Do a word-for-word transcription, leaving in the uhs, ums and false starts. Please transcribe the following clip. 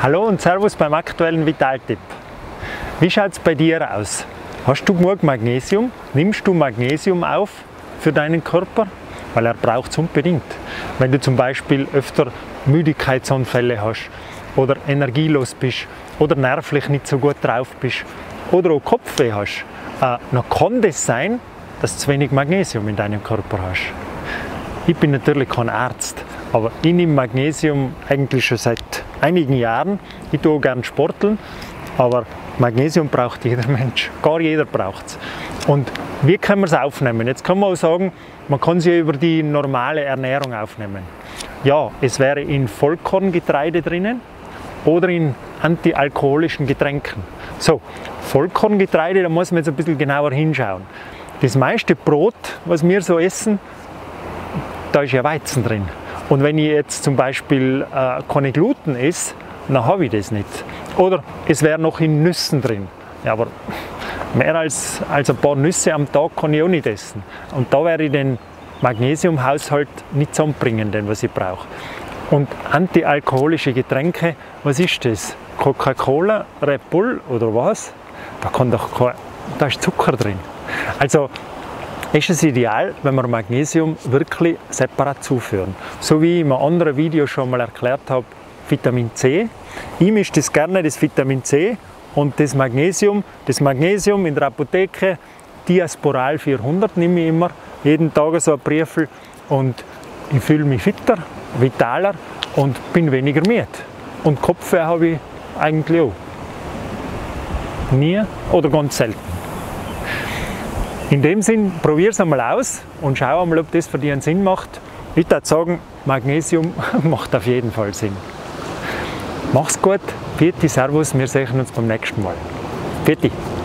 Hallo und Servus beim aktuellen Vitaltipp. Wie schaut es bei dir aus? Hast du genug Magnesium? Nimmst du Magnesium auf für deinen Körper? Weil er braucht es unbedingt. Wenn du zum Beispiel öfter Müdigkeitsanfälle hast oder energielos bist oder nervlich nicht so gut drauf bist oder auch Kopfweh hast, äh, dann kann das sein, dass du zu wenig Magnesium in deinem Körper hast. Ich bin natürlich kein Arzt, aber ich nehme Magnesium eigentlich schon seit einigen Jahren. Ich tue auch gerne sporteln, aber Magnesium braucht jeder Mensch, gar jeder braucht es. Und wie kann man es aufnehmen? Jetzt kann man auch sagen, man kann es ja über die normale Ernährung aufnehmen. Ja, es wäre in Vollkorngetreide drinnen oder in antialkoholischen Getränken. So, Vollkorngetreide, da muss man jetzt ein bisschen genauer hinschauen. Das meiste Brot, was wir so essen, da ist ja Weizen drin. Und wenn ich jetzt zum Beispiel äh, keine Gluten esse, dann habe ich das nicht. Oder es wäre noch in Nüssen drin. Ja, aber mehr als, als ein paar Nüsse am Tag kann ich auch nicht essen. Und da werde ich den Magnesiumhaushalt nicht zusammenbringen, den was ich brauche. Und antialkoholische Getränke, was ist das? Coca-Cola, Red Bull oder was? Da, kann doch kein, da ist Zucker drin. Also ist es ideal, wenn wir Magnesium wirklich separat zuführen. So wie ich in einem anderen Video schon mal erklärt habe, Vitamin C. Ich mische das gerne, das Vitamin C und das Magnesium. Das Magnesium in der Apotheke, Diasporal vierhundert nehme ich immer, jeden Tag so ein Briefel und ich fühle mich fitter, vitaler und bin weniger müde. Und Kopfweh habe ich eigentlich auch. Nie oder ganz selten. In dem Sinn, probier es einmal aus und schau einmal, ob das für dich einen Sinn macht. Ich würde sagen, Magnesium macht auf jeden Fall Sinn. Mach's gut, Pfiat, Servus, wir sehen uns beim nächsten Mal. Pfiat.